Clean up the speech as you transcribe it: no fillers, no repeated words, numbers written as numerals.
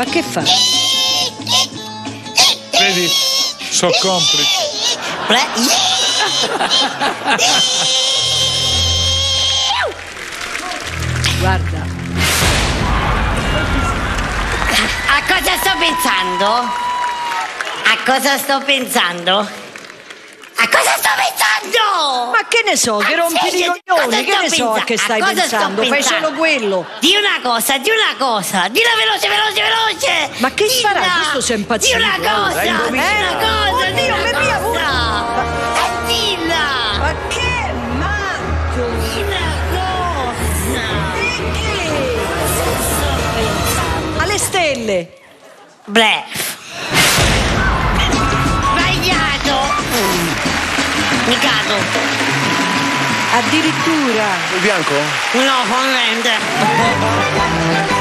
Ma che fa? Vedi, so complici. Guarda. A cosa sto pensando? A cosa sto pensando? A cosa sto pensando? Ma che ne so, che rompi i coglioni, che ne so a che stai pensando? Fai solo quello. Di una cosa, dilla veloce. Ma che farai? Questo sei impazzito. Di una cosa, Oddio, mi via dilla. Ma che matto! Di una cosa. Perché? Sto pensando. Alle stelle! Ble. Sbagliato. Mi cado. Addirittura! Il bianco? No, con